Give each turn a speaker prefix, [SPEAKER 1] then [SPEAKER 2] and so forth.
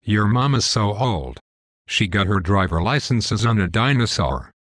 [SPEAKER 1] Your mom is so old. She got her driver licenses on a dinosaur.